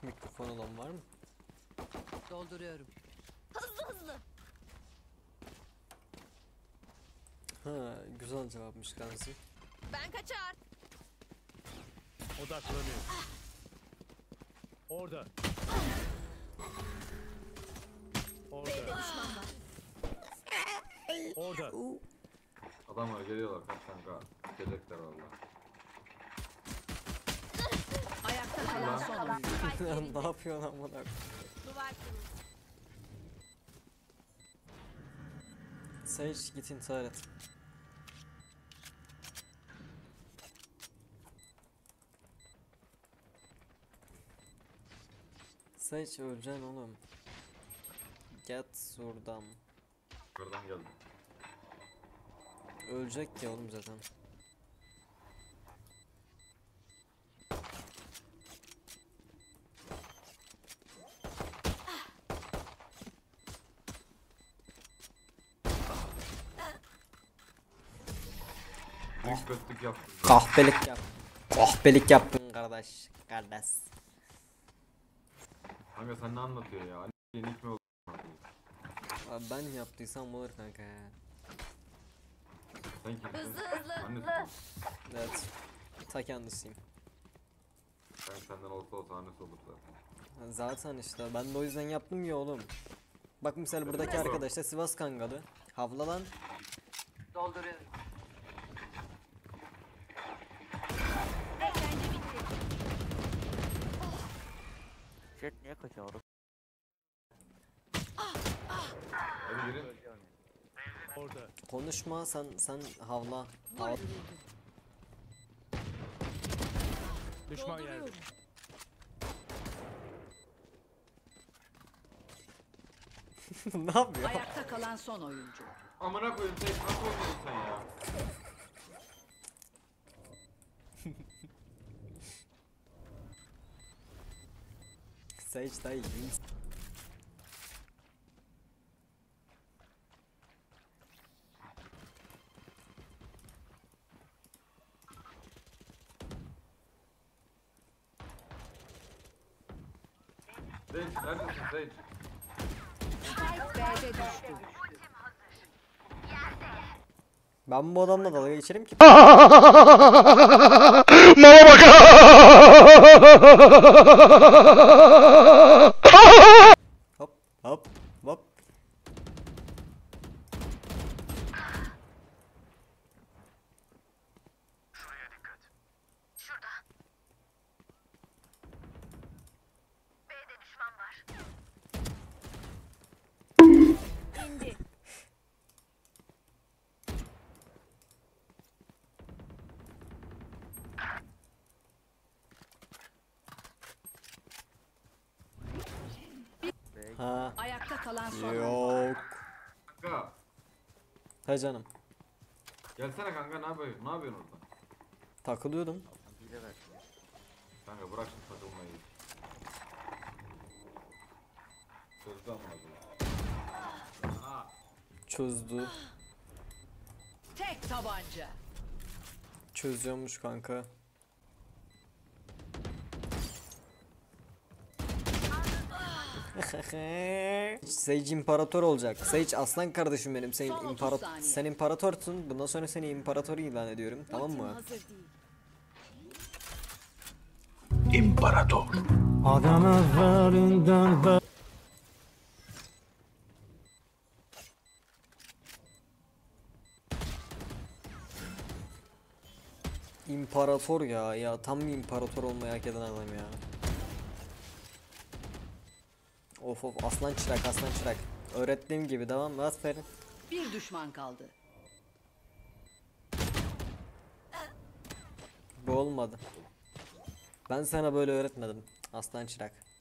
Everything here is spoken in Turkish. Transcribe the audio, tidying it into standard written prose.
Mikrofon olan var mı? Dolduruyorum. Hızlı hızlı. Ha, güzel cevapmış Ganzi. Ben kaçar. Odaklanıyor. Orada. Orada. B'de düşman var. Orada. Adamlar geliyorlar kaç kanka. Gelecekler valla. Ayakta kalan son oyuncu. Ne yapıyorsun amına? Duvar kırıldı. Sage git intihar et. Sage öleceksin oğlum. Get surdam. Yukarıdan geldim. Ölecek ya oğlum zaten. Büyük kötülük yaptım. Kahpelik yap. Kahpelik yaptın kardeş. Kardeş. Kanka sen ne anlatıyorsun ya? Yeni mi oldu? Abi ben yaptıysam olur kanka ya. Sen kimsin? Hızlı hızlı. Annesi. Evet. Ta kendisiyim. Ben senden olsa annesi olur zaten. Zaten işte ben de o yüzden yaptım ya oğlum. Bak mesela buradaki arkadaş da Sivas Kangalı. Havla lan. Dolduruyorum. Eğlence bitti. Jet niye kaçıyor? Hadi girin. Orada. Konuşma sen havla. Hav Düşman yerde. ne yapıyor? Ayakta kalan son oyuncu. Amına koyayım tek nasıl oynuyorsun sen ya? Sage dayı iyi. Sage neredesin Sage? Spike B'de düştü. Ben bu adamla dalga geçerim ki. Hop hop hop. İndi. Ha. Ayakta kalan son oyuncu. Yok. Kanka. Ha canım. Gelsene kanka ne yapıyorsun? Ne yapıyorsun orada? Takılıyordum. Hile ver. Kanka bırak şimdi takılmayı. Sözlü amına koyayım. Aa. Çözdü. Tek tabanca. Çözüyormuş kanka. Sage imparator olacak. Sage aslan kardeşim benim. Sen Son 30 saniye. sen imparatorsun. Bundan sonra seni imparator ilan ediyorum. Tamam Ultim mı? hazır değil. İmparator ya tam bir imparator olmayı hak eden adam ya. Of aslan çırak. Öğrettiğim gibi devam mı? Aferin. Bir düşman kaldı. Bu olmadı. Ben sana böyle öğretmedim. Aslan çırak.